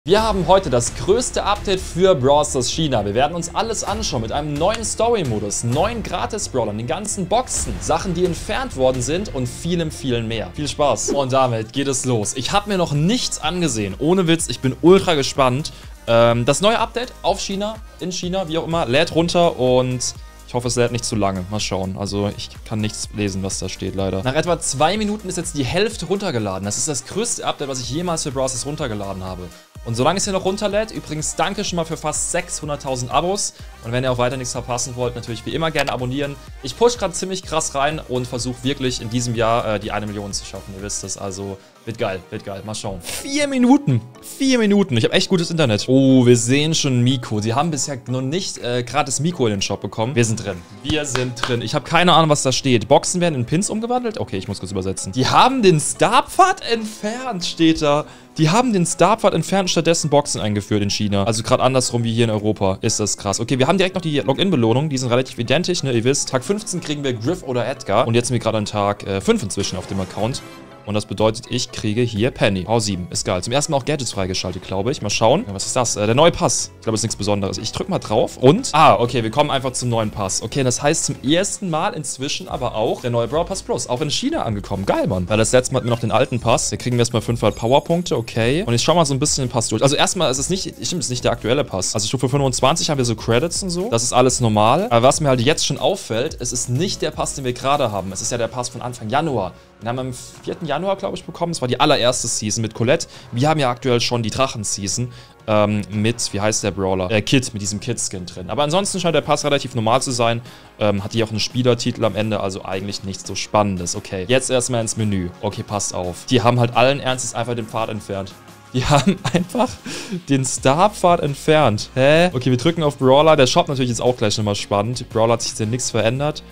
Wir haben heute das größte Update für Brawl Stars China. Wir werden uns alles anschauen mit einem neuen Story-Modus, neuen Gratis-Brawlern, den ganzen Boxen, Sachen, die entfernt worden sind und vielem, vielen mehr. Viel Spaß. Und damit geht es los. Ich habe mir noch nichts angesehen. Ohne Witz, ich bin ultra gespannt. Das neue Update auf China, in China, wie auch immer, lädt runter und ich hoffe, es lädt nicht zu lange. Mal schauen. Also, ich kann nichts lesen, was da steht, leider. Nach etwa 2 Minuten ist jetzt die Hälfte runtergeladen. Das ist das größte Update, was ich jemals für Brawl Stars runtergeladen habe. Und solange es hier noch runterlädt, übrigens danke schon mal für fast 600.000 Abos. Und wenn ihr auch weiter nichts verpassen wollt, natürlich wie immer gerne abonnieren. Ich push gerade ziemlich krass rein und versuche wirklich in diesem Jahr die 1 Million zu schaffen. Ihr wisst es, also wird geil, wird geil. Mal schauen. 4 Minuten, 4 Minuten. Ich habe echt gutes Internet. Oh, wir sehen schon Miko. Sie haben bisher noch nicht gratis Miko in den Shop bekommen. Wir sind drin. Wir sind drin. Ich habe keine Ahnung, was da steht. Boxen werden in Pins umgewandelt? Okay, ich muss kurz übersetzen. Die haben den Starpfad entfernt, steht da. Die haben den Starpfad entfernt und stattdessen Boxen eingeführt in China. Also gerade andersrum wie hier in Europa. Ist das krass. Okay, wir haben direkt noch die Login-Belohnung. Die sind relativ identisch, ne? Ihr wisst, Tag 15 kriegen wir Griff oder Edgar. Und jetzt sind wir gerade an Tag 5 inzwischen auf dem Account. Und das bedeutet, ich kriege hier Penny. Power 7. Ist geil. Zum ersten Mal auch Gadgets freigeschaltet, glaube ich. Mal schauen. Ja, was ist das? Der neue Pass. Ich glaube, das ist nichts Besonderes. Ich drücke mal drauf und... Ah, okay, wir kommen einfach zum neuen Pass. Okay, das heißt zum ersten Mal inzwischen aber auch der neue Brawl Pass Plus. Auch in China angekommen. Geil, Mann. Weil das letzte Mal hatten wir noch den alten Pass. Da kriegen wir erstmal 500 Powerpunkte. Okay. Und ich schau mal so ein bisschen den Pass durch. Also erstmal ist es nicht... Stimmt, es ist nicht der aktuelle Pass. Also Stufe 25 haben wir so Credits und so. Das ist alles normal. Aber was mir halt jetzt schon auffällt, es ist nicht der Pass, den wir gerade haben. Es ist ja der Pass von Anfang Januar. Den haben wir am 4. Januar, glaube ich, bekommen. Das war die allererste Season mit Colette. Wir haben ja aktuell schon die Drachen-Season mit, wie heißt der Brawler? Kid, mit diesem Kid-Skin drin. Aber ansonsten scheint der Pass relativ normal zu sein. Hat hier auch einen Spielertitel am Ende, also eigentlich nichts so Spannendes. Okay, jetzt erstmal ins Menü. Okay, passt auf. Die haben halt allen Ernstes einfach den Pfad entfernt. Die haben einfach den Starpfad entfernt. Hä? Okay, wir drücken auf Brawler. Der Shop natürlich ist auch gleich nochmal spannend. Brawler hat sich denn nichts verändert.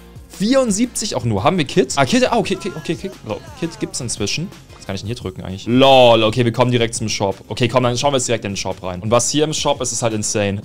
74 auch nur. Haben wir Kit? Ah, Kit. Oh, Kit. Okay, Kit. Kit gibt's inzwischen. Was kann ich denn hier drücken eigentlich? LOL. Okay, wir kommen direkt zum Shop. Okay, komm, dann schauen wir jetzt direkt in den Shop rein. Und was hier im Shop ist, ist halt insane.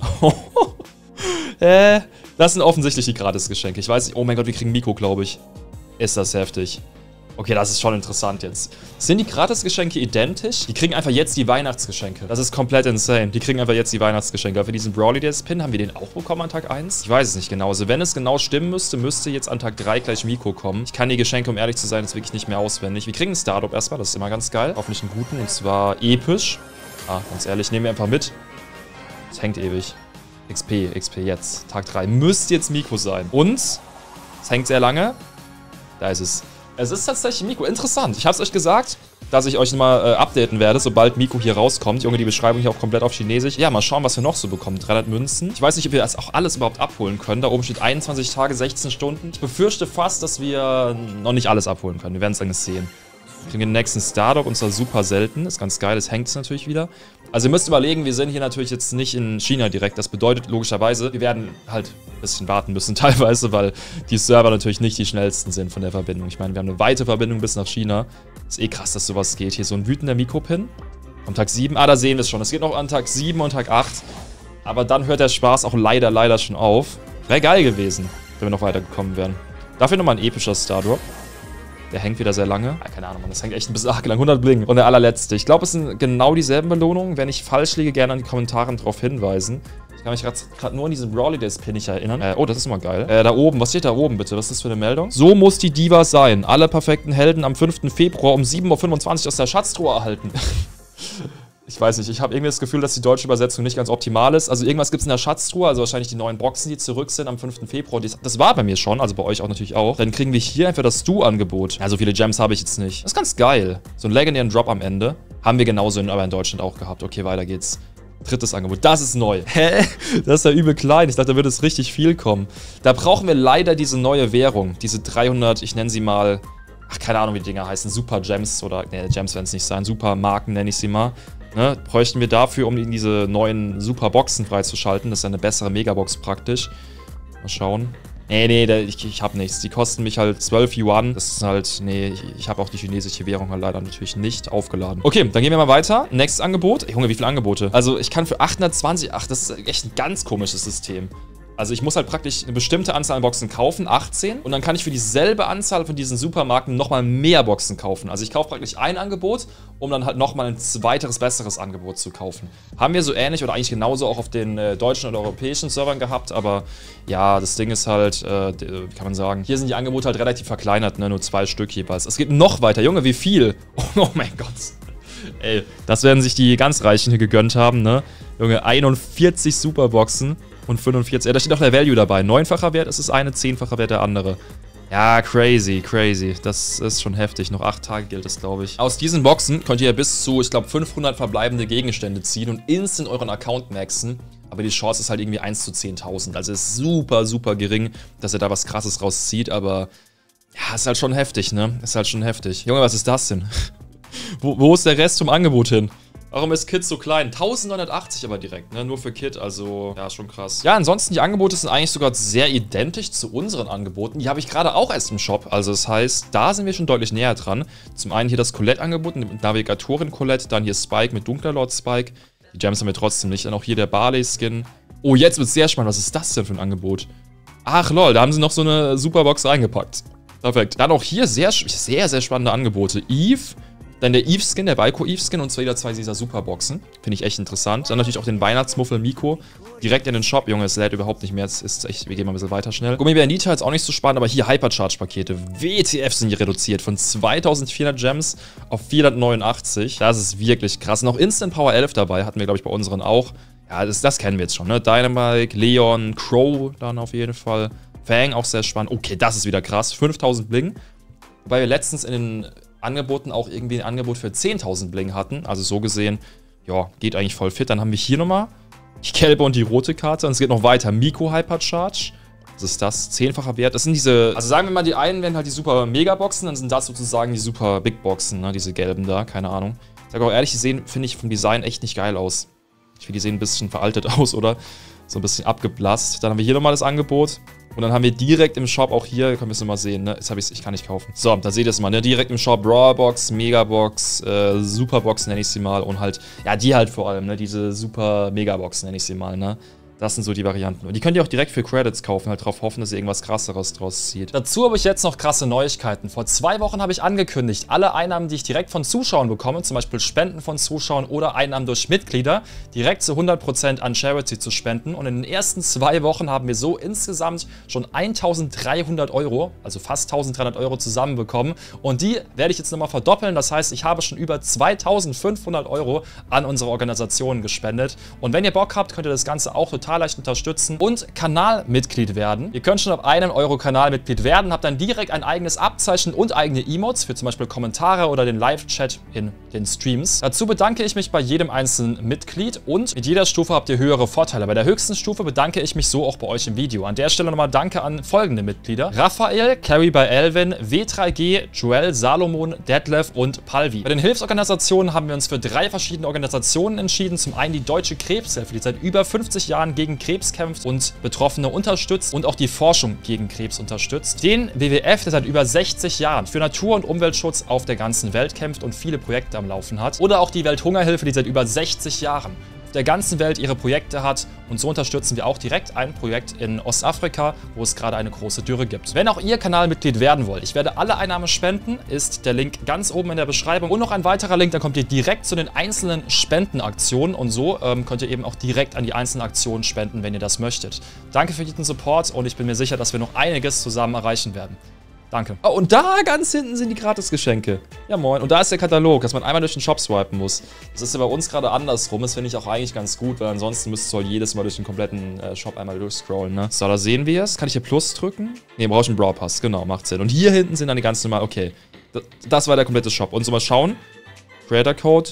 Das sind offensichtlich die Gratisgeschenke. Ich weiß nicht. Oh mein Gott, wir kriegen Miko, glaube ich. Ist das heftig. Okay, das ist schon interessant jetzt. Sind die Gratisgeschenke identisch? Die kriegen einfach jetzt die Weihnachtsgeschenke. Das ist komplett insane. Die kriegen einfach jetzt die Weihnachtsgeschenke. Aber für diesen Brawly Days Pin, haben wir den auch bekommen an Tag 1? Ich weiß es nicht genau. Also wenn es genau stimmen müsste, müsste jetzt an Tag 3 gleich Miko kommen. Ich kann die Geschenke, um ehrlich zu sein, jetzt wirklich nicht mehr auswendig. Wir kriegen einen Startup erstmal, das ist immer ganz geil. Hoffentlich einen guten, und zwar episch. Ah, ganz ehrlich, nehmen wir einfach mit. Das hängt ewig. XP jetzt. Tag 3. Müsste jetzt Miko sein. Und es hängt sehr lange. Da ist es. Es ist tatsächlich Miko. Interessant. Ich habe es euch gesagt, dass ich euch mal updaten werde, sobald Miko hier rauskommt. Junge, die Beschreibung hier auch komplett auf Chinesisch. Ja, mal schauen, was wir noch so bekommen. 300 Münzen. Ich weiß nicht, ob wir das auch alles überhaupt abholen können. Da oben steht 21 Tage, 16 Stunden. Ich befürchte fast, dass wir noch nicht alles abholen können. Wir werden es dann sehen. Wir kriegen den nächsten Startup, und zwar super selten. Ist ganz geil, das hängt es natürlich wieder. Also ihr müsst überlegen, wir sind hier natürlich jetzt nicht in China direkt. Das bedeutet logischerweise, wir werden halt ein bisschen warten müssen teilweise, weil die Server natürlich nicht die schnellsten sind von der Verbindung. Ich meine, wir haben eine weite Verbindung bis nach China. Ist eh krass, dass sowas geht. Hier so ein wütender Miko-Pin. Am Tag 7. Ah, da sehen wir es schon. Es geht noch an Tag 7 und Tag 8. Aber dann hört der Spaß auch leider schon auf. Wäre geil gewesen, wenn wir noch weitergekommen wären. Dafür nochmal ein epischer Stardrop. Der hängt wieder sehr lange. Ah, keine Ahnung, Mann, das hängt echt ein bisschen arg lang. 100 Bling. Und der allerletzte. Ich glaube, es sind genau dieselben Belohnungen. Wenn ich falsch liege, gerne an die Kommentare drauf hinweisen. Ich kann mich gerade nur an diesen Brawly Days Pin nicht erinnern. Oh, das ist mal geil. Da oben. Was steht da oben, bitte? Was ist das für eine Meldung? So muss die Diva sein. Alle perfekten Helden am 5. Februar um 7:25 Uhr aus der Schatztruhe erhalten. Ich weiß nicht, ich habe irgendwie das Gefühl, dass die deutsche Übersetzung nicht ganz optimal ist. Also irgendwas gibt es in der Schatztruhe, also wahrscheinlich die neuen Boxen, die zurück sind am 5. Februar. Das war bei mir schon, also bei euch auch natürlich auch. Dann kriegen wir hier einfach das Stu-Angebot. Ja, so viele Gems habe ich jetzt nicht. Das ist ganz geil. So einen legendären Drop am Ende. Haben wir genauso aber in Deutschland auch gehabt. Okay, weiter geht's. Drittes Angebot. Das ist neu. Hä? Das ist ja übel klein. Ich dachte, da würde es richtig viel kommen. Da brauchen wir leider diese neue Währung. Diese 300, ich nenne sie mal... Ach, keine Ahnung, wie die Dinger heißen. Super Gems oder... Ne, Gems werden es nicht sein. Super Marken nenne ich sie mal. Ne, bräuchten wir dafür, um diese neuen super Boxen freizuschalten. Das ist eine bessere Megabox praktisch. Mal schauen. Nee, ich habe nichts. Die kosten mich halt 12 Yuan. Das ist halt, nee, ich habe auch die chinesische Währung halt leider natürlich nicht aufgeladen. Okay, dann gehen wir mal weiter. Nächstes Angebot. Junge, wie viele Angebote? Also ich kann für 820, ach, das ist echt ein ganz komisches System. Also ich muss halt praktisch eine bestimmte Anzahl an Boxen kaufen, 18. Und dann kann ich für dieselbe Anzahl von diesen Supermarken nochmal mehr Boxen kaufen. Also ich kaufe praktisch ein Angebot, um dann halt nochmal ein weiteres, besseres Angebot zu kaufen. Haben wir so ähnlich oder eigentlich genauso auch auf den deutschen oder europäischen Servern gehabt. Aber ja, das Ding ist halt, wie kann man sagen, hier sind die Angebote halt relativ verkleinert, ne? Nur 2 Stück jeweils. Es geht noch weiter. Junge, wie viel? Oh mein Gott. Ey, das werden sich die ganz Reichen hier gegönnt haben, ne? Junge, 41 Superboxen. Und 45, ja, da steht auch der Value dabei. 9-facher Wert ist das eine, 10-facher Wert der andere. Ja, crazy, crazy. Das ist schon heftig. Noch 8 Tage gilt das, glaube ich. Aus diesen Boxen könnt ihr bis zu, ich glaube, 500 verbleibende Gegenstände ziehen und instant euren Account maxen. Aber die Chance ist halt irgendwie 1 zu 10.000. Also ist super, super gering, dass ihr da was Krasses rauszieht. Aber ja, ist halt schon heftig, ne? Ist halt schon heftig. Junge, was ist das denn? Wo ist der Rest vom Angebot hin? Warum ist Kit so klein? 1980 aber direkt, ne? Nur für Kit, also ja, schon krass. Ja, ansonsten die Angebote sind eigentlich sogar sehr identisch zu unseren Angeboten. Die habe ich gerade auch erst im Shop, also das heißt, da sind wir schon deutlich näher dran. Zum einen hier das Colette-Angebot mit Navigatorin-Colette, dann hier Spike mit Dunkler Lord Spike. Die Gems haben wir trotzdem nicht. Dann auch hier der Barley-Skin. Oh, jetzt wird es sehr spannend. Was ist das denn für ein Angebot? Ach lol, da haben sie noch so eine Superbox reingepackt. Perfekt. Dann auch hier sehr, sehr spannende Angebote. Eve. Dann der Eve-Skin, der Balko-Eve-Skin und zwar wieder 2 dieser Superboxen. Finde ich echt interessant. Dann natürlich auch den Weihnachtsmuffel Miko. Direkt in den Shop. Junge, es lädt überhaupt nicht mehr. Es ist echt, wir gehen mal ein bisschen weiter schnell. Gummibär-Nita ist auch nicht so spannend, aber hier Hypercharge-Pakete. WTF sind hier reduziert. Von 2400 Gems auf 489. Das ist wirklich krass. Noch Instant Power 11 dabei. Hatten wir, glaube ich, bei unseren auch. Ja, das kennen wir jetzt schon, ne? Dynamite, Leon, Crow dann auf jeden Fall. Fang auch sehr spannend. Okay, das ist wieder krass. 5000 Bling. Wobei wir letztens in den Angeboten auch irgendwie ein Angebot für 10.000 Bling hatten. Also so gesehen, ja, geht eigentlich voll fit. Dann haben wir hier nochmal die gelbe und die rote Karte. Und es geht noch weiter. Miko Hypercharge. Was ist das? 10-facher Wert. Das sind diese, also sagen wir mal, die einen wären halt die super Megaboxen, dann sind das sozusagen die super Big Boxen, ne? Diese gelben da, keine Ahnung. Ich sage auch ehrlich, die sehen, finde ich, vom Design echt nicht geil aus. Ich finde, die sehen ein bisschen veraltet aus, oder? So ein bisschen abgeblasst. Dann haben wir hier nochmal das Angebot. Und dann haben wir direkt im Shop auch hier, können wir es mal sehen, ne? Jetzt habe ich es, ich kann nicht kaufen. So, da seht ihr es mal, ne? Direkt im Shop Brawlbox, Megabox, Superbox nenne ich sie mal. Und halt, ja, die halt vor allem, ne? Diese Super Megabox nenne ich sie mal, ne? Das sind so die Varianten. Und die könnt ihr auch direkt für Credits kaufen, halt drauf hoffen, dass ihr irgendwas Krasseres draus zieht. Dazu habe ich jetzt noch krasse Neuigkeiten. Vor 2 Wochen habe ich angekündigt, alle Einnahmen, die ich direkt von Zuschauern bekomme, zum Beispiel Spenden von Zuschauern oder Einnahmen durch Mitglieder, direkt zu 100% an Charity zu spenden. Und in den ersten 2 Wochen haben wir so insgesamt schon 1.300 Euro, also fast 1.300 Euro zusammenbekommen. Und die werde ich jetzt nochmal verdoppeln. Das heißt, ich habe schon über 2.500 Euro an unsere Organisationen gespendet. Und wenn ihr Bock habt, könnt ihr das Ganze auch total leicht unterstützen und Kanalmitglied werden. Ihr könnt schon ab 1 Euro Kanalmitglied werden, habt dann direkt ein eigenes Abzeichen und eigene Emotes für zum Beispiel Kommentare oder den Live-Chat in den Streams. Dazu bedanke ich mich bei jedem einzelnen Mitglied und mit jeder Stufe habt ihr höhere Vorteile. Bei der höchsten Stufe bedanke ich mich so auch bei euch im Video. An der Stelle nochmal Danke an folgende Mitglieder: Raphael, Carrie bei Elvin, W3G, Joel, Salomon, Detlef und Palvi. Bei den Hilfsorganisationen haben wir uns für 3 verschiedene Organisationen entschieden. Zum einen die Deutsche Krebshilfe, die seit über 50 Jahren gegen Krebs kämpft und Betroffene unterstützt und auch die Forschung gegen Krebs unterstützt. Den WWF, der seit über 60 Jahren für Natur- und Umweltschutz auf der ganzen Welt kämpft und viele Projekte am Laufen hat. Oder auch die Welthungerhilfe, die seit über 60 Jahren auf der ganzen Welt ihre Projekte hat. Und so unterstützen wir auch direkt ein Projekt in Ostafrika, wo es gerade eine große Dürre gibt. Wenn auch ihr Kanalmitglied werden wollt, ich werde alle Einnahmen spenden, ist der Link ganz oben in der Beschreibung. Und noch ein weiterer Link, dann kommt ihr direkt zu den einzelnen Spendenaktionen. Und so könnt ihr eben auch direkt an die einzelnen Aktionen spenden, wenn ihr das möchtet. Danke für diesen Support und ich bin mir sicher, dass wir noch einiges zusammen erreichen werden. Danke. Oh, und da ganz hinten sind die Gratisgeschenke. Ja, moin. Und da ist der Katalog, dass man einmal durch den Shop swipen muss. Das ist ja bei uns gerade andersrum. Das finde ich auch eigentlich ganz gut, weil ansonsten müsstest du halt jedes Mal durch den kompletten Shop einmal durchscrollen, ne? So, da sehen wir es. Kann ich hier Plus drücken? Ne, brauche ich einen Brawl Pass. Genau, macht Sinn. Und hier hinten sind dann die ganzen normal. Okay. Das war der komplette Shop. Und so mal schauen. Creator Code.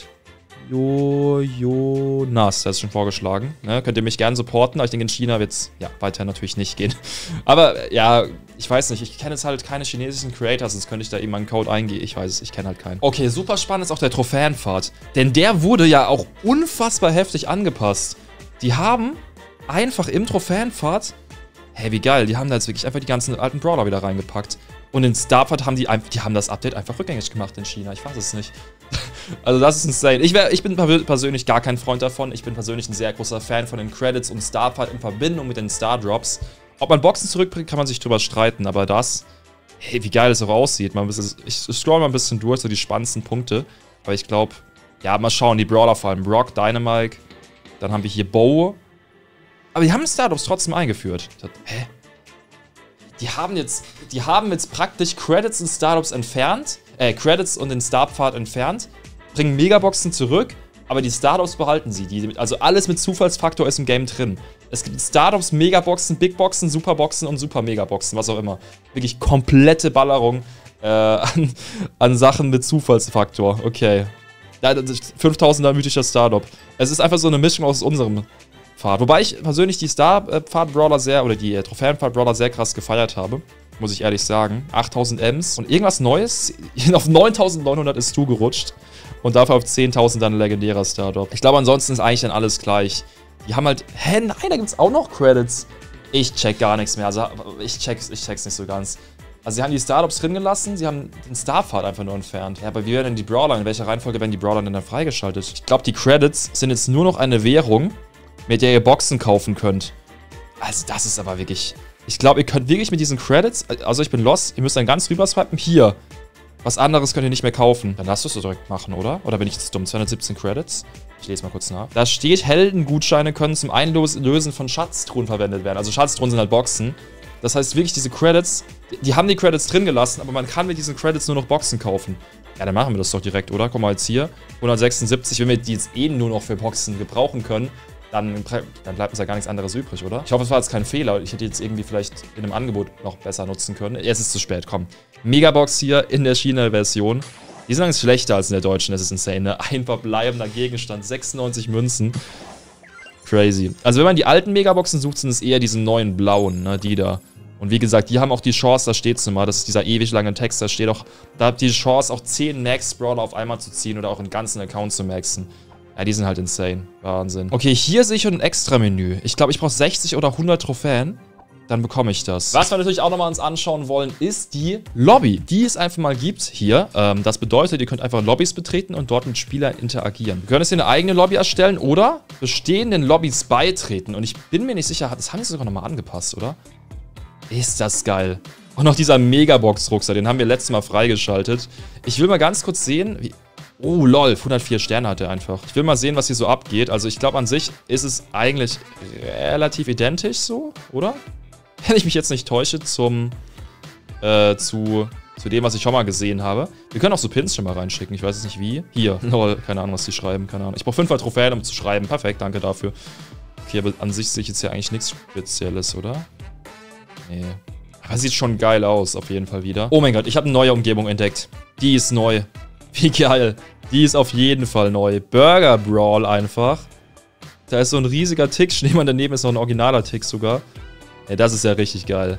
Jonas, das ist schon vorgeschlagen. Ne? Könnt ihr mich gerne supporten, aber ich denke, in China wird es ja weiter natürlich nicht gehen. Aber ja, ich weiß nicht, ich kenne jetzt halt keine chinesischen Creators, sonst könnte ich da eben einen Code eingehen. Ich weiß es, ich kenne halt keinen. Okay, super spannend ist auch der Trophäenpfad. Denn der wurde ja auch unfassbar heftig angepasst. Die haben einfach im Trophäenpfad, hey, wie geil, die haben da jetzt wirklich einfach die ganzen alten Brawler wieder reingepackt. Und in Starpad haben die haben das Update einfach rückgängig gemacht in China. Ich weiß es nicht. Also das ist insane. Ich bin persönlich gar kein Freund davon. Ich bin persönlich ein sehr großer Fan von den Credits und Starfight in Verbindung mit den Stardrops. Ob man Boxen zurückbringt, kann man sich drüber streiten, aber das... Hey, wie geil es auch aussieht. Ich scroll mal ein bisschen durch, so die spannendsten Punkte. Aber ich glaube... Ja, mal schauen, die Brawler vor allem. Brock, Dynamite. Dann haben wir hier Bo. Aber die haben Stardrops trotzdem eingeführt. Hä? Die haben jetzt praktisch Credits und Stardrops entfernt. Credits und den Starpfad entfernt. Bringen Megaboxen zurück. Aber die Stardrops behalten sie. Also alles mit Zufallsfaktor ist im Game drin. Es gibt Stardrops, Megaboxen, Big Boxen, Superboxen und Super Megaboxen, was auch immer. Wirklich komplette Ballerung an Sachen mit Zufallsfaktor. Okay. 5000er mythischer Stardrop. Es ist einfach so eine Mischung aus unserem Pfad. Wobei ich persönlich die Star-Pfad-Brawler oder die Trophäen-Pfad-Brawler sehr krass gefeiert habe. Muss ich ehrlich sagen. 8000 Ms und irgendwas Neues. Auf 9900 ist Stu gerutscht. Und dafür auf 10.000 dann ein legendärer Stardrop. Ich glaube, ansonsten ist eigentlich dann alles gleich. Die haben halt... Hä, nein, da gibt es auch noch Credits. Ich check gar nichts mehr. Also, ich check's nicht so ganz. Also sie haben die Stardrops drin gelassen, sie haben den Starpfad einfach nur entfernt. Ja, aber wie werden denn die Brawler? In welcher Reihenfolge werden die Brawler denn dann freigeschaltet? Ich glaube, die Credits sind jetzt nur noch eine Währung, mit der ihr Boxen kaufen könnt. Also das ist aber wirklich... Ich glaube, ihr könnt wirklich mit diesen Credits... Also ich bin lost, ihr müsst dann ganz rüber swipen. Hier. Was anderes könnt ihr nicht mehr kaufen. Dann lasst du es so direkt machen, oder? Oder bin ich jetzt dumm? 217 Credits? Ich lese mal kurz nach. Da steht, Heldengutscheine können zum Einlösen von Schatztruhen verwendet werden. Also Schatztruhen sind halt Boxen. Das heißt wirklich, diese Credits, die haben die Credits drin gelassen, aber man kann mit diesen Credits nur noch Boxen kaufen. Ja, dann machen wir das doch direkt, oder? Guck mal jetzt hier, 176, wenn wir die jetzt eh nur noch für Boxen gebrauchen können, dann bleibt uns ja gar nichts anderes übrig, oder? Ich hoffe, es war jetzt kein Fehler. Ich hätte jetzt irgendwie vielleicht in einem Angebot noch besser nutzen können. Jetzt ist es zu spät, komm. Megabox hier in der China-Version. Die sind allerdings schlechter als in der deutschen, das ist insane, ne? Ein verbleibender Gegenstand, 96 Münzen. Crazy. Also wenn man die alten Megaboxen sucht, sind es eher diese neuen blauen, ne? Die da. Und wie gesagt, die haben auch die Chance, da steht es immer, das ist dieser ewig lange Text, da steht auch, da habt ihr die Chance, auch 10 Max-Brawler auf einmal zu ziehen oder auch einen ganzen Account zu maxen. Ja, die sind halt insane. Wahnsinn. Okay, hier sehe ich schon ein Extra-Menü. Ich glaube, ich brauche 60 oder 100 Trophäen. Dann bekomme ich das. Was wir natürlich auch nochmal uns anschauen wollen, ist die Lobby, die es einfach mal gibt hier. Das bedeutet, ihr könnt einfach Lobbys betreten und dort mit Spielern interagieren. Wir können jetzt hier eine eigene Lobby erstellen oder bestehenden Lobbys beitreten. Und ich bin mir nicht sicher, das haben die sogar nochmal angepasst, oder? Ist das geil. Und noch dieser Megabox-Rucksack, den haben wir letztes Mal freigeschaltet. Ich will mal ganz kurz sehen, wie... Oh, lol, 104 Sterne hat er einfach. Ich will mal sehen, was hier so abgeht. Also ich glaube, an sich ist es eigentlich relativ identisch so, oder? Wenn ich mich jetzt nicht täusche, zu dem, was ich schon mal gesehen habe. Wir können auch so Pins schon mal reinschicken, ich weiß jetzt nicht wie. Hier, lol, keine Ahnung, was die schreiben, keine Ahnung. Ich brauche 5 Trophäen, um zu schreiben. Perfekt, danke dafür. Okay, aber an sich sehe ich jetzt hier eigentlich nichts Spezielles, oder? Nee. Aber sieht schon geil aus, auf jeden Fall wieder. Oh mein Gott, ich habe eine neue Umgebung entdeckt. Die ist neu. Wie geil. Die ist auf jeden Fall neu. Burger Brawl einfach. Da ist so ein riesiger Tick. Schneemann daneben ist noch ein originaler Tick sogar. Ey, das ist ja richtig geil.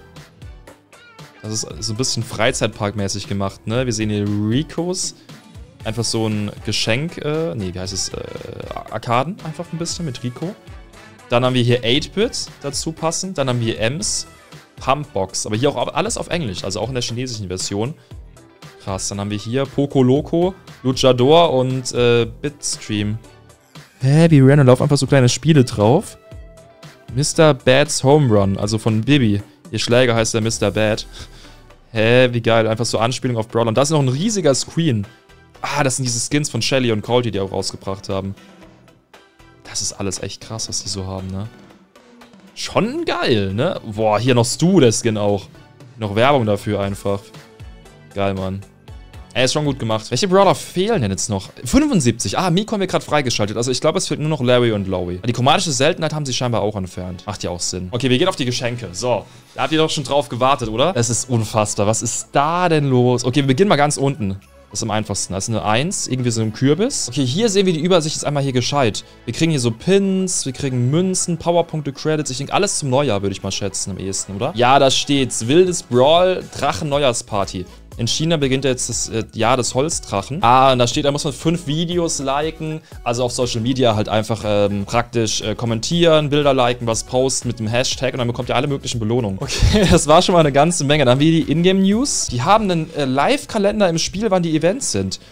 Das ist so ein bisschen Freizeitparkmäßig gemacht, ne? Wir sehen hier Ricos. Einfach so ein Geschenk, nee, wie heißt es? Arkaden einfach ein bisschen mit Rico. Dann haben wir hier 8-Bit dazu passend. Dann haben wir hier Ems. Pumpbox. Aber hier auch alles auf Englisch, also auch in der chinesischen Version. Krass, dann haben wir hier Poco Loco, Luchador und Bitstream. Hä, wie random, laufen einfach so kleine Spiele drauf. Mr. Bad's Home Run, also von Bibi. Ihr Schläger heißt der Mr. Bad. Hä, wie geil, einfach so Anspielung auf Brawler. Und da ist noch ein riesiger Screen. Ah, das sind diese Skins von Shelly und Colt, die auch rausgebracht haben. Das ist alles echt krass, was die so haben, ne? Schon geil, ne? Boah, hier noch Stu, der Skin auch. Noch Werbung dafür einfach. Geil, Mann. Ey, ist schon gut gemacht. Welche Brawler fehlen denn jetzt noch? 75. Ah, Miko haben wir gerade freigeschaltet. Also ich glaube, es fehlt nur noch Larry und Lowy. Die chromatische Seltenheit haben sie scheinbar auch entfernt. Macht ja auch Sinn. Okay, wir gehen auf die Geschenke. So. Da habt ihr doch schon drauf gewartet, oder? Es ist unfassbar. Was ist da denn los? Okay, wir beginnen mal ganz unten. Das ist am einfachsten. Das ist eine 1, irgendwie so ein Kürbis. Okay, hier sehen wir die Übersicht jetzt einmal hier gescheit. Wir kriegen hier so Pins, wir kriegen Münzen, Powerpunkte, Credits. Ich denke, alles zum Neujahr, würde ich mal schätzen, am ehesten, oder? Ja, da steht's. Wildes Brawl, Drachen-Neujahrsparty. In China beginnt jetzt das Jahr des Holzdrachen. Ah, und da steht, da muss man 5 Videos liken. Also auf Social Media halt einfach praktisch kommentieren, Bilder liken, was posten mit dem Hashtag und dann bekommt ihr alle möglichen Belohnungen. Okay, das war schon mal eine ganze Menge. Dann haben wir die Ingame-News. Die haben einen Live-Kalender im Spiel, wann die Events sind.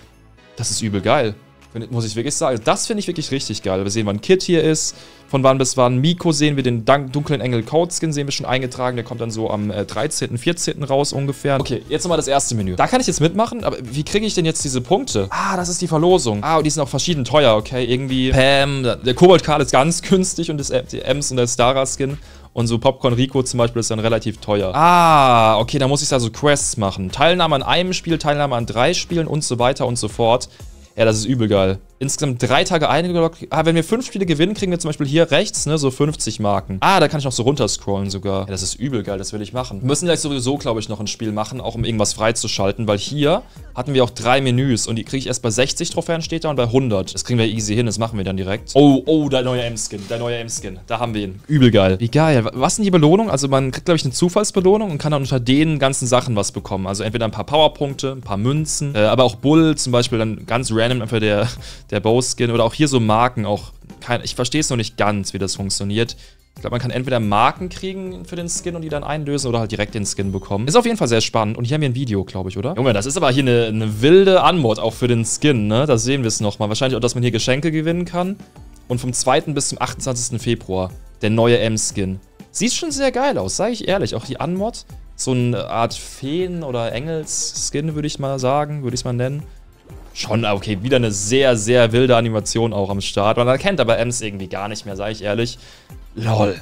Das ist übel geil. Muss ich wirklich sagen. Das finde ich wirklich richtig geil. Wir sehen, wann Kit hier ist. Von wann bis wann. Miko sehen wir, den dunklen Engel Code Skin sehen wir schon eingetragen. Der kommt dann so am 13., 14. raus ungefähr. Okay, jetzt nochmal das erste Menü. Da kann ich jetzt mitmachen, aber wie kriege ich denn jetzt diese Punkte? Ah, das ist die Verlosung. Ah, und die sind auch verschieden teuer, okay. Irgendwie Pam, der Kobold-Karl ist ganz günstig und die Ems und der Stara-Skin. Und so Popcorn Rico zum Beispiel ist dann relativ teuer. Ah, okay, da muss ich also Quests machen. Teilnahme an einem Spiel, Teilnahme an 3 Spielen und so weiter und so fort. Ja, das ist übel geil. Insgesamt 3 Tage eingeloggt. Ah, wenn wir 5 Spiele gewinnen, kriegen wir zum Beispiel hier rechts, ne, so 50 Marken. Ah, da kann ich noch so runterscrollen sogar. Ja, das ist übel geil, das will ich machen. Wir müssen gleich sowieso, glaube ich, noch ein Spiel machen, auch um irgendwas freizuschalten, weil hier hatten wir auch 3 Menüs und die kriege ich erst bei 60 Trophäen steht da und bei 100. Das kriegen wir easy hin, das machen wir dann direkt. Oh, der neue M-Skin, Da haben wir ihn. Übel geil. Wie geil. Was sind die Belohnungen? Also man kriegt, glaube ich, eine Zufallsbelohnung und kann dann unter den ganzen Sachen was bekommen. Also entweder ein paar Powerpunkte, ein paar Münzen, aber auch Bull zum Beispiel dann ganz random einfach der Bow-Skin oder auch hier so Marken auch. Ich verstehe es noch nicht ganz, wie das funktioniert. Ich glaube, man kann entweder Marken kriegen für den Skin und die dann einlösen oder halt direkt den Skin bekommen. Ist auf jeden Fall sehr spannend. Und hier haben wir ein Video, glaube ich, oder? Junge, das ist aber hier eine wilde Anmod auch für den Skin, ne? Da sehen wir es nochmal. Wahrscheinlich auch, dass man hier Geschenke gewinnen kann. Und vom 2. bis zum 28. Februar der neue M-Skin. Sieht schon sehr geil aus, sage ich ehrlich. Auch die Anmod. So eine Art Feen- oder Engels-Skin, würde ich mal sagen. Würde ich es mal nennen. Schon, okay, wieder eine sehr, sehr wilde Animation auch am Start. Man erkennt aber Ems irgendwie gar nicht mehr, sage ich ehrlich. Lol.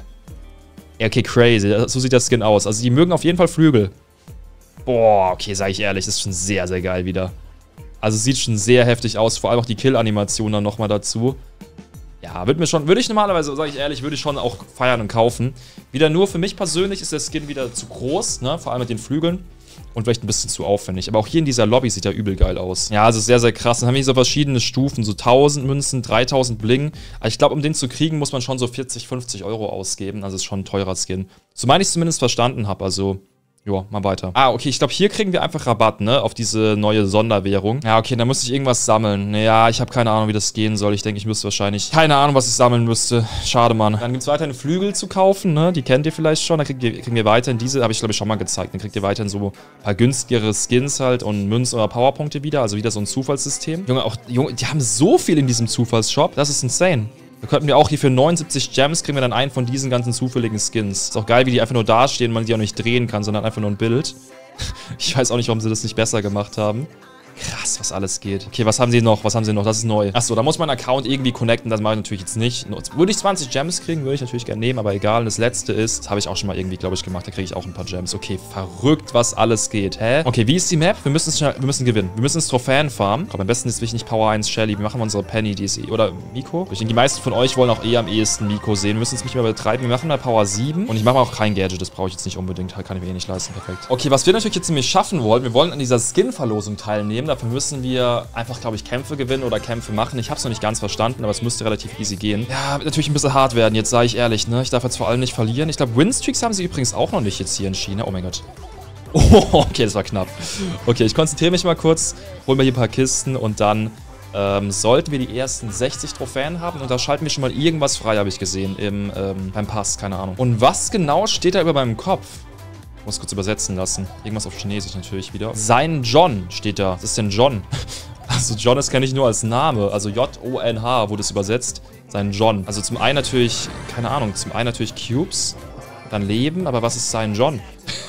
Okay, crazy. So sieht der Skin aus. Also die mögen auf jeden Fall Flügel. Boah, okay, sage ich ehrlich, das ist schon sehr, sehr geil wieder. Also sieht schon sehr heftig aus. Vor allem auch die Kill-Animation dann nochmal dazu. Ja, würde ich normalerweise, sage ich ehrlich, würde ich schon auch feiern und kaufen. Wieder nur für mich persönlich ist der Skin wieder zu groß, ne? Vor allem mit den Flügeln. Und vielleicht ein bisschen zu aufwendig. Aber auch hier in dieser Lobby sieht er übel geil aus. Ja, also sehr, sehr krass. Dann haben wir hier so verschiedene Stufen. So 1000 Münzen, 3000 Bling. Aber ich glaube, um den zu kriegen, muss man schon so 40, 50 Euro ausgeben. Also ist schon ein teurer Skin. So meine ich es zumindest verstanden habe. Also, ja, mal weiter. Ah, okay, ich glaube, hier kriegen wir einfach Rabatt, ne? Auf diese neue Sonderwährung. Ja, okay, da muss ich irgendwas sammeln. Ja, ich habe keine Ahnung, wie das gehen soll. Ich denke, ich müsste wahrscheinlich... Keine Ahnung, was ich sammeln müsste. Schade, Mann. Dann gibt es weiterhin Flügel zu kaufen, ne? Die kennt ihr vielleicht schon. Da kriegen wir weiterhin diese... Habe ich, glaube ich, schon mal gezeigt. Dann kriegt ihr weiterhin so ein paar günstigere Skins halt und Münzen oder Powerpunkte wieder. Also wieder so ein Zufallssystem. Junge, die haben so viel in diesem Zufallsshop. Das ist insane. Da könnten wir auch hier für 79 Gems kriegen wir dann einen von diesen ganzen zufälligen Skins. Ist auch geil, wie die einfach nur dastehen, man die auch nicht drehen kann, sondern einfach nur ein Bild. Ich weiß auch nicht, warum sie das nicht besser gemacht haben. Krass, was alles geht. Okay, was haben sie noch? Das ist neu. Achso, da muss mein Account irgendwie connecten. Das mache ich natürlich jetzt nicht. Würde ich 20 Gems kriegen, würde ich natürlich gerne nehmen, aber egal. Und das letzte ist, das habe ich auch schon mal irgendwie, glaube ich, gemacht. Da kriege ich auch ein paar Gems. Okay, verrückt, was alles geht. Hä? Okay, wie ist die Map? Wir müssen gewinnen. Wir müssen ins Trophäen farmen. Aber am besten ist nicht Power 1 Shelly. Wir machen unsere Penny, die ist oder Miko. Ich denke, die meisten von euch wollen auch am ehesten Miko sehen. Wir müssen es nicht mehr betreiben. Wir machen mal Power 7. Und ich mache auch kein Gadget. Das brauche ich jetzt nicht unbedingt. Kann ich mir eh nicht leisten. Perfekt. Okay, was wir natürlich jetzt nämlich schaffen wollen, wir wollen an dieser Skin-Verlosung teilnehmen. Dafür müssen wir einfach, glaube ich, Kämpfe gewinnen oder Kämpfe machen. Ich habe es noch nicht ganz verstanden, aber es müsste relativ easy gehen. Ja, wird natürlich ein bisschen hart werden, jetzt sage ich ehrlich, ne? Ich darf jetzt vor allem nicht verlieren. Ich glaube, Winstreaks haben sie übrigens auch noch nicht jetzt hier in China. Oh mein Gott. Oh, okay, das war knapp. Okay, ich konzentriere mich mal kurz, hol mir hier ein paar Kisten und dann sollten wir die ersten 60 Trophäen haben und da schalten wir schon mal irgendwas frei, habe ich gesehen, beim Pass, keine Ahnung. Und was genau steht da über meinem Kopf? Ich muss kurz übersetzen lassen. Irgendwas auf Chinesisch natürlich wieder. Sein John steht da. Was ist denn John? Also John, das kenne ich nur als Name. Also J-O-N-H wurde es übersetzt. Sein John. Also zum einen natürlich, keine Ahnung, zum einen natürlich Cubes, dann Leben, aber was ist sein John?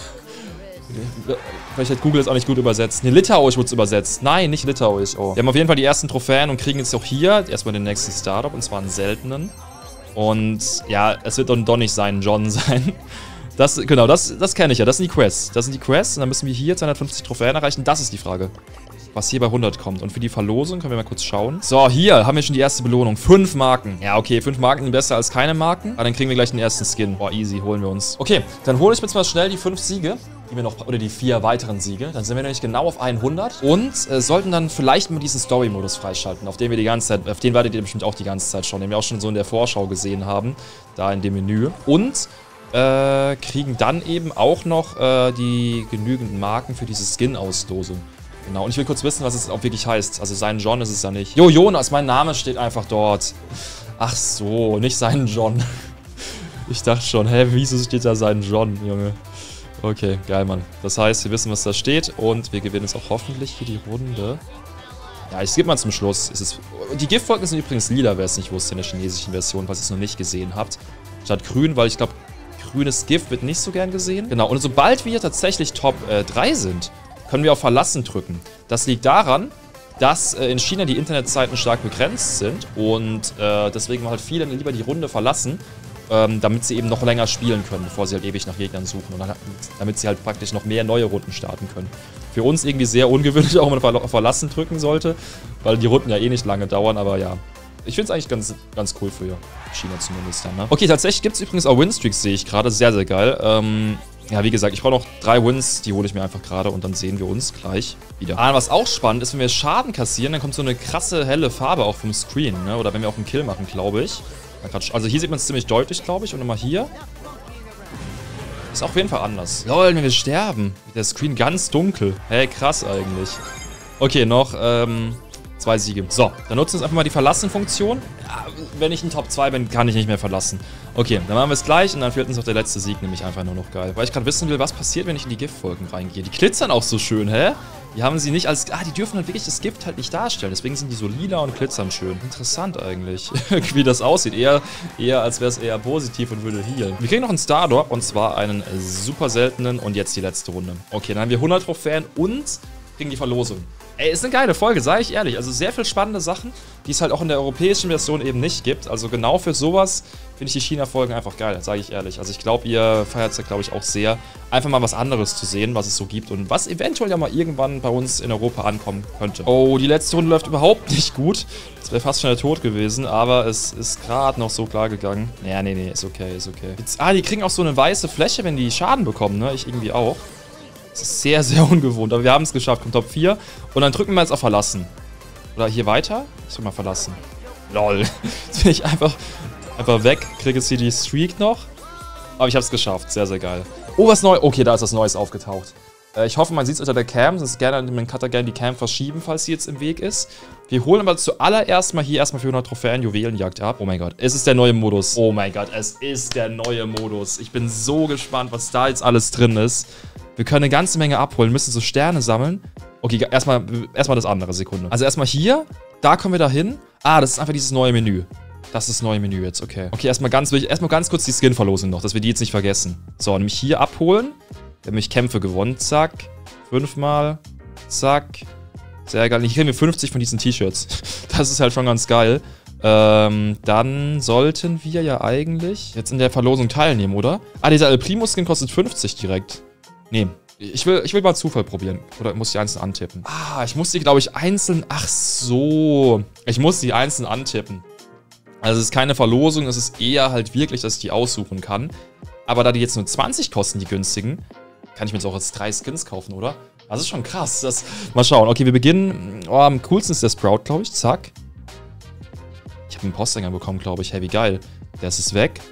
Vielleicht hat Google es auch nicht gut übersetzt. Ne, Litauisch wurde es übersetzt. Nein, nicht Litauisch. Oh. Wir haben auf jeden Fall die ersten Trophäen und kriegen jetzt auch hier erstmal den nächsten Startup und zwar einen seltenen. Und ja, es wird dann doch nicht sein John sein. Das kenne ich ja. Das sind die Quests. Das sind die Quests und dann müssen wir hier 250 Trophäen erreichen. Das ist die Frage, was hier bei 100 kommt. Und für die Verlosung können wir mal kurz schauen. So, hier haben wir schon die erste Belohnung. 5 Marken. Ja, okay, 5 Marken sind besser als keine Marken. Aber dann kriegen wir gleich den ersten Skin. Boah, easy, holen wir uns. Okay, dann hole ich jetzt mal schnell die 5 Siege. Die wir noch, oder die 4 weiteren Siege. Dann sind wir nämlich genau auf 100. Und sollten dann vielleicht mal diesen Story-Modus freischalten, auf den wir die ganze Zeit, auf den werdet ihr bestimmt auch die ganze Zeit schon, den wir auch schon so in der Vorschau gesehen haben. Da in dem Menü. Und kriegen dann eben auch noch die genügenden Marken für diese Skin-Auslosung. Genau, und ich will kurz wissen, was es auch wirklich heißt. Also sein John ist es ja nicht. Jo, Jonas, mein Name steht einfach dort. Ach so, nicht sein John. Ich dachte schon, hä, wieso steht da sein John, Junge? Okay, geil, Mann. Das heißt, wir wissen, was da steht und wir gewinnen jetzt auch hoffentlich hier die Runde. Ja, ich skippe mal zum Schluss. Die Giftwolken sind übrigens lila, wer es nicht wusste, in der chinesischen Version, falls ihr es noch nicht gesehen habt. Statt grün, weil ich glaube, grünes Gift wird nicht so gern gesehen. Genau, und sobald wir tatsächlich Top 3 sind, können wir auf Verlassen drücken. Das liegt daran, dass in China die Internetzeiten stark begrenzt sind und deswegen halt viele lieber die Runde verlassen, damit sie eben noch länger spielen können, bevor sie halt ewig nach Gegnern suchen und damit sie halt praktisch noch mehr neue Runden starten können. Für uns irgendwie sehr ungewöhnlich, auch wenn man auf Verlassen drücken sollte, weil die Runden ja eh nicht lange dauern, aber ja. Ich finde es eigentlich ganz cool für China zumindest dann, ne? Okay, tatsächlich gibt es übrigens auch Winstreaks, sehe ich gerade. Sehr, sehr geil. Ja, wie gesagt, ich brauche noch 3 Wins, die hole ich mir einfach gerade und dann sehen wir uns gleich wieder. Was auch spannend ist, wenn wir Schaden kassieren, dann kommt so eine krasse helle Farbe auch vom Screen, ne? Oder wenn wir auch einen Kill machen, glaube ich. Also hier sieht man es ziemlich deutlich, glaube ich. Und nochmal hier. Ist auf jeden Fall anders. Lol, wenn wir sterben. Der Screen ganz dunkel. Hey, krass eigentlich. Okay, noch 2 Siege. So, dann nutzen wir jetzt einfach mal die Verlassen-Funktion. Ja, wenn ich in Top 2 bin, kann ich nicht mehr verlassen. Okay, dann machen wir es gleich und dann fehlt uns noch der letzte Sieg, nämlich einfach nur noch geil. Weil ich gerade wissen will, was passiert, wenn ich in die Giftwolken reingehe. Die glitzern auch so schön, hä? Die haben sie nicht als... die dürfen halt wirklich das Gift halt nicht darstellen. Deswegen sind die so lila und glitzern schön. Interessant eigentlich, wie das aussieht. Eher als wäre es eher positiv und würde healen. Wir kriegen noch einen Stardrop und zwar einen super seltenen und jetzt die letzte Runde. Okay, dann haben wir 100 Trophäen und kriegen die Verlosung. Ey, ist eine geile Folge, sage ich ehrlich. Also sehr viel spannende Sachen, die es halt auch in der europäischen Version eben nicht gibt. Also genau für sowas finde ich die China-Folgen einfach geil, sage ich ehrlich. Also ich glaube, ihr feiert es ja, glaube ich, auch sehr, einfach mal was anderes zu sehen, was es so gibt und was eventuell ja mal irgendwann bei uns in Europa ankommen könnte. Oh, die letzte Runde läuft überhaupt nicht gut. Das wäre fast schon der Tod gewesen, aber es ist gerade noch so klar gegangen. Ja, nee, ist okay, ist okay. Jetzt, die kriegen auch so eine weiße Fläche, wenn die Schaden bekommen, ne? Ich irgendwie auch. Das ist sehr, sehr ungewohnt, aber wir haben es geschafft. Kommt Top 4 und dann drücken wir jetzt auf Verlassen. Oder hier weiter? Ich soll mal verlassen. Lol. Jetzt bin ich einfach weg. Kriege jetzt hier die Streak noch. Aber ich habe es geschafft. Sehr, sehr geil. Oh, was neu. Okay, da ist was Neues aufgetaucht. Ich hoffe, man sieht es unter der Cam. Sonst gerne mit dem Cutter gerne die Cam verschieben, falls sie jetzt im Weg ist. Wir holen aber zuallererst mal hier erstmal 400 Trophäen Juwelenjagd ab. Oh mein Gott, es ist der neue Modus. Oh mein Gott, es ist der neue Modus. Ich bin so gespannt, was da jetzt alles drin ist. Wir können eine ganze Menge abholen, müssen so Sterne sammeln. Okay, erstmal das andere, Sekunde. Also erstmal hier, da kommen wir da hin. Das ist einfach dieses neue Menü. Das ist das neue Menü jetzt, okay. Okay, erstmal ganz kurz die Skin-Verlosung noch, dass wir die jetzt nicht vergessen. So, nämlich hier abholen. Wir haben nämlich Kämpfe gewonnen, zack. 5-mal, zack. Sehr geil. Hier kriegen wir 50 von diesen T-Shirts. Das ist halt schon ganz geil. Dann sollten wir ja eigentlich jetzt in der Verlosung teilnehmen, oder? Dieser El Primo-Skin kostet 50 direkt. Nee, ich will mal Zufall probieren. Oder muss ich einzeln antippen? Ich muss die, glaube ich, einzeln... Ach so. Ich muss die einzeln antippen. Also es ist keine Verlosung, es ist eher halt wirklich, dass ich die aussuchen kann. Aber da die jetzt nur 20 kosten, die günstigen, kann ich mir jetzt auch jetzt 3 Skins kaufen, oder? Das ist schon krass. Mal schauen. Okay, wir beginnen... am coolsten ist der Sprout, glaube ich. Zack. Ich habe einen Postdinger bekommen, glaube ich. Hey, wie geil. Der ist weg.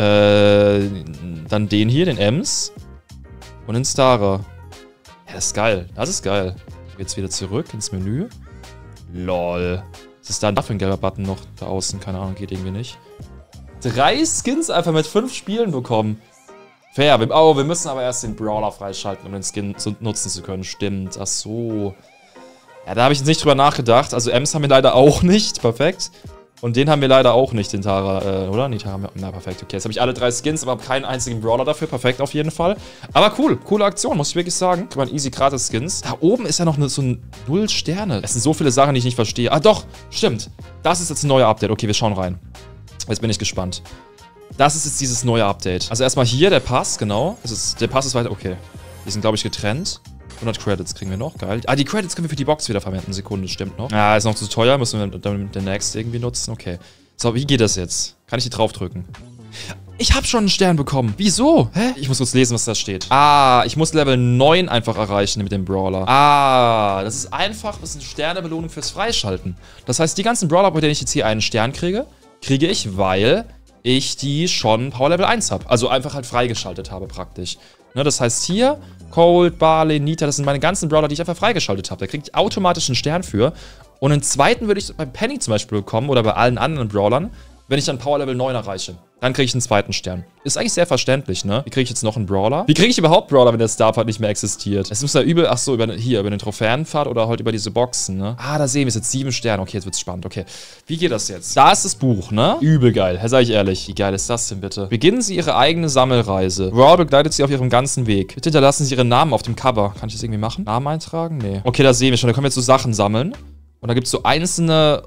Dann den hier, den Ems. Und den Stara. Ja, das ist geil. Das ist geil. Jetzt wieder zurück ins Menü. Lol. Was ist da für ein gelber Button noch da außen? Keine Ahnung, geht irgendwie nicht. 3 Skins einfach mit 5 Spielen bekommen. Fair. Wir müssen aber erst den Brawler freischalten, um den Skin nutzen zu können. Stimmt. Ach so. Ja, da habe ich jetzt nicht drüber nachgedacht. Also Ems haben wir leider auch nicht. Perfekt. Und den haben wir leider auch nicht, den Tara, oder? Nee, Tara haben wir... Na, perfekt, okay. Jetzt habe ich alle 3 Skins, aber habe keinen einzigen Brawler dafür. Perfekt auf jeden Fall. Aber cool, coole Aktion, muss ich wirklich sagen. Kann man easy gratis Skins. Da oben ist ja noch so ein 0 Sterne. Es sind so viele Sachen, die ich nicht verstehe. Doch, stimmt. Das ist jetzt ein neuer Update. Okay, wir schauen rein. Jetzt bin ich gespannt. Das ist jetzt dieses neue Update. Also erstmal hier der Pass, genau. Der Pass ist weiter... Okay. Die sind, glaube ich, getrennt. 100 Credits kriegen wir noch, geil. Die Credits können wir für die Box wieder verwenden. Sekunde, stimmt noch. Ist noch zu teuer, müssen wir dann den Next irgendwie nutzen. Okay. So, wie geht das jetzt? Kann ich hier draufdrücken? Ich habe schon einen Stern bekommen. Wieso? Hä? Ich muss kurz lesen, was da steht. Ich muss Level 9 einfach erreichen mit dem Brawler. Das ist einfach, das ist eine Sternebelohnung fürs Freischalten. Das heißt, die ganzen Brawler, bei denen ich jetzt hier einen Stern kriege, kriege ich, weil ich die schon Power Level 1 habe. Also einfach halt freigeschaltet habe praktisch. Ne, das heißt hier, Cold, Barley, Nita, das sind meine ganzen Brawler, die ich einfach freigeschaltet habe. Da kriege ich automatisch einen Stern für. Und einen zweiten würde ich bei Penny zum Beispiel bekommen oder bei allen anderen Brawlern, wenn ich dann Power Level 9 erreiche. Dann kriege ich einen zweiten Stern. Ist eigentlich sehr verständlich, ne? Wie kriege ich jetzt noch einen Brawler? Wie kriege ich überhaupt Brawler, wenn der Starpart nicht mehr existiert? Es muss ja übel, ach so, über den Trophäenpfad oder halt über diese Boxen, ne? Ah, da sehen wir es jetzt 7 Sterne. Okay, jetzt wird's spannend, okay. Wie geht das jetzt? Da ist das Buch, ne? Übel geil, sag ich ehrlich. Wie geil ist das denn bitte? Beginnen Sie Ihre eigene Sammelreise. Brawl begleitet Sie auf Ihrem ganzen Weg. Bitte hinterlassen Sie Ihren Namen auf dem Cover. Kann ich das irgendwie machen? Namen eintragen? Nee. Okay, da sehen wir schon. Da können wir jetzt so Sachen sammeln. Und da gibt es so einzelne,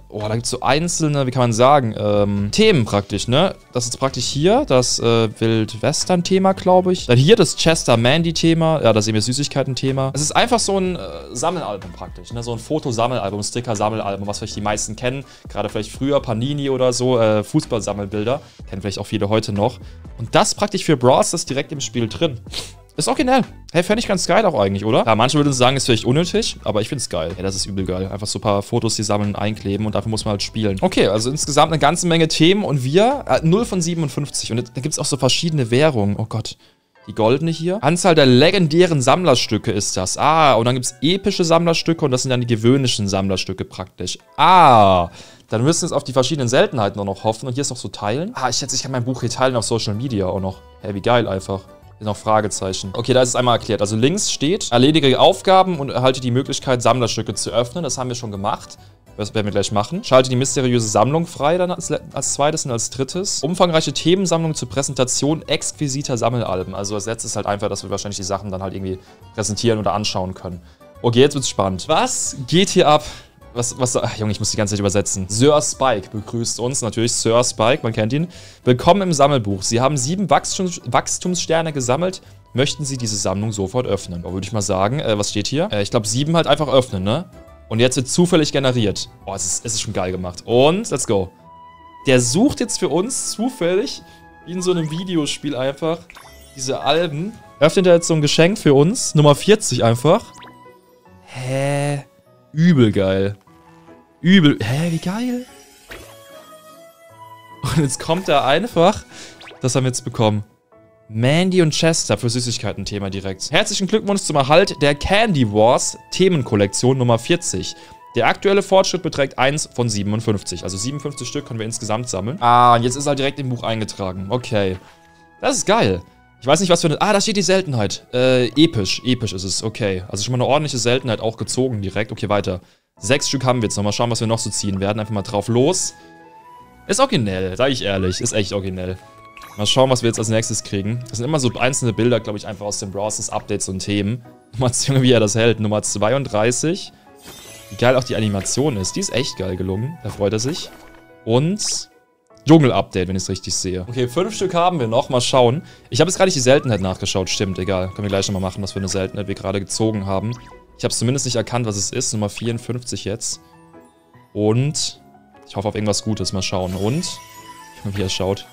wie kann man sagen, Themen praktisch, ne? Das ist praktisch hier das Wild-Western-Thema, glaube ich. Dann hier das Chester-Mandy-Thema. Ja, da sehen wir Süßigkeiten-Thema. Es ist einfach so ein Sammelalbum praktisch, ne? So ein Fotosammelalbum, Sticker-Sammelalbum, was vielleicht die meisten kennen. Gerade vielleicht früher Panini oder so, Fußball-Sammelbilder. Kennen vielleicht auch viele heute noch. Und das praktisch für Brawl Stars direkt im Spiel drin. Ist originell. Hey, fände ich ganz geil auch eigentlich, oder? Ja, manche würden sagen, ist vielleicht unnötig, aber ich finde es geil. Ja, das ist übel geil. Einfach so ein paar Fotos, die sammeln, einkleben und dafür muss man halt spielen. Okay, also insgesamt eine ganze Menge Themen und wir 0 von 57. Und da gibt es auch so verschiedene Währungen. Oh Gott. Die goldene hier. Anzahl der legendären Sammlerstücke ist das. Ah, und dann gibt es epische Sammlerstücke und das sind dann die gewöhnlichen Sammlerstücke praktisch. Ah, dann müssen wir jetzt auf die verschiedenen Seltenheiten auch noch hoffen. Und hier ist noch so Teilen. Ah, ich kann mein Buch hier teilen auf Social Media auch noch. Hey, wie geil einfach. Hier noch Fragezeichen. Okay, da ist es einmal erklärt. Also links steht, erledige Aufgaben und erhalte die Möglichkeit, Sammlerstücke zu öffnen. Das haben wir schon gemacht. Das werden wir gleich machen. Schalte die mysteriöse Sammlung frei dann als zweites und als drittes. Umfangreiche Themensammlung zur Präsentation exquisiter Sammelalben. Also als letztes halt einfach, dass wir wahrscheinlich die Sachen dann halt irgendwie präsentieren oder anschauen können. Okay, jetzt wird's spannend. Was geht hier ab? Ach, Junge, ich muss die ganze Zeit übersetzen. Sir Spike begrüßt uns, natürlich Sir Spike, man kennt ihn. Willkommen im Sammelbuch. Sie haben 7 Wachstumssterne gesammelt. Möchten Sie diese Sammlung sofort öffnen? Würde ich mal sagen. Was steht hier? Ich glaube, 7 halt einfach öffnen, ne? Und jetzt wird zufällig generiert. Oh, es ist schon geil gemacht. Und, let's go. Der sucht jetzt für uns zufällig, wie in so einem Videospiel einfach, diese Alben. Öffnet er jetzt so ein Geschenk für uns. Nummer 40 einfach. Hä? Übel geil. Übel. Hä, wie geil. Und jetzt kommt er einfach. Das haben wir jetzt bekommen. Mandy und Chester für Süßigkeiten-Thema direkt. Herzlichen Glückwunsch zum Erhalt der Candy Wars Themenkollektion Nummer 40. Der aktuelle Fortschritt beträgt 1 von 57. Also 57 Stück können wir insgesamt sammeln. Ah, und jetzt ist halt direkt im Buch eingetragen. Okay. Das ist geil. Ich weiß nicht, was für eine... Ah, da steht die Seltenheit. Episch. Episch ist es. Okay. Also schon mal eine ordentliche Seltenheit auch gezogen direkt. Okay, weiter. 6 Stück haben wir jetzt noch. Mal schauen, was wir noch so ziehen werden. Einfach mal drauf los. Ist originell, sag ich ehrlich. Ist echt originell. Mal schauen, was wir jetzt als nächstes kriegen. Das sind immer so einzelne Bilder, glaube ich, einfach aus den Brawl Stars Updates und Themen. Mal sehen, wie er das hält. Nummer 32. Wie geil auch die Animation ist. Die ist echt geil gelungen. Da freut er sich. Und... Dschungel-Update, wenn ich es richtig sehe. Okay, 5 Stück haben wir noch. Mal schauen. Ich habe jetzt gerade nicht die Seltenheit nachgeschaut. Stimmt, egal. Können wir gleich nochmal machen, was für eine Seltenheit wir gerade gezogen haben. Ich habe es zumindest nicht erkannt, was es ist. Nummer 54 jetzt. Und ich hoffe auf irgendwas Gutes. Mal schauen. Und, wie er schaut.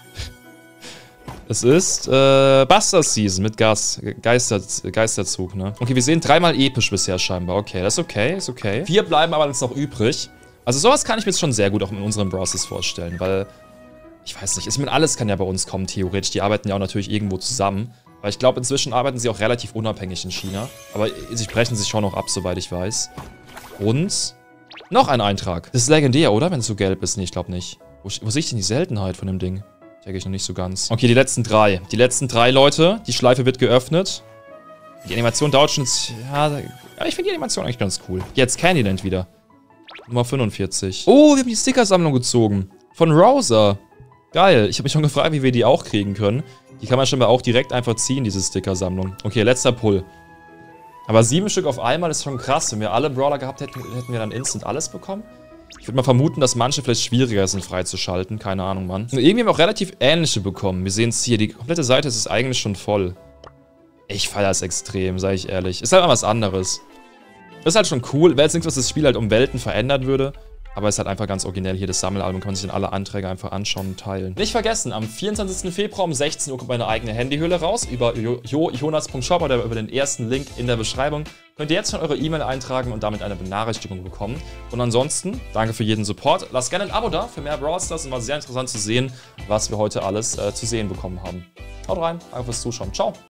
Es ist Buster Season mit Geisterzug, ne? Okay, wir sehen 3-mal episch bisher scheinbar. Okay, das ist okay, ist okay. 4 bleiben aber jetzt noch übrig. Also sowas kann ich mir jetzt schon sehr gut auch in unseren Brawl Stars vorstellen, weil... Ich weiß nicht, alles kann ja bei uns kommen, theoretisch. Die arbeiten ja auch natürlich irgendwo zusammen. Weil ich glaube, inzwischen arbeiten sie auch relativ unabhängig in China. Aber sie sprechen sich schon noch ab, soweit ich weiß. Und noch ein Eintrag. Das ist legendär, oder? Wenn es so gelb ist. Nee, ich glaube nicht. Wo sehe ich denn die Seltenheit von dem Ding? Checke ich noch nicht so ganz. Okay, die letzten 3. Die letzten 3, Leute. Die Schleife wird geöffnet. Die Animation dauert schon... Ja, ich finde die Animation eigentlich ganz cool. Jetzt Candyland wieder. Nummer 45. Oh, wir haben die Stickersammlung gezogen. Von Rosa. Geil. Ich habe mich schon gefragt, wie wir die auch kriegen können. Die kann man scheinbar auch direkt einfach ziehen, diese Sticker-Sammlung. Okay, letzter Pull. Aber 7 Stück auf einmal ist schon krass. Wenn wir alle Brawler gehabt hätten, hätten wir dann instant alles bekommen. Ich würde mal vermuten, dass manche vielleicht schwieriger sind freizuschalten. Keine Ahnung, Mann. Und irgendwie haben wir auch relativ ähnliche bekommen. Wir sehen es hier. Die komplette Seite ist eigentlich schon voll. Ich feiere es extrem, sage ich ehrlich. Ist halt mal was anderes. Ist halt schon cool. Wäre jetzt nichts, was das Spiel halt um Welten verändern würde. Aber es ist halt einfach ganz originell hier das Sammelalbum. Kann man sich dann alle Anträge einfach anschauen und teilen. Nicht vergessen, am 24. Februar um 16 Uhr kommt meine eigene Handyhülle raus. Über jonas.shop oder über den ersten Link in der Beschreibung. Könnt ihr jetzt schon eure E-Mail eintragen und damit eine Benachrichtigung bekommen. Und ansonsten, danke für jeden Support. Lasst gerne ein Abo da für mehr Brawl Stars. Und war sehr interessant zu sehen, was wir heute alles zu sehen bekommen haben. Haut rein, danke fürs Zuschauen. Ciao.